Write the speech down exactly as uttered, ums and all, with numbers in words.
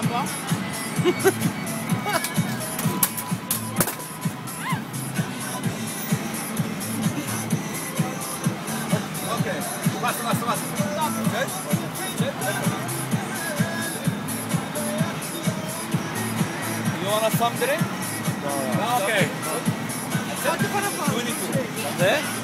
vois. Okay. Basta, basta, basta. Okay? You want some drink? No, no. Okay. Quanto para fora? twenty-two. That's it?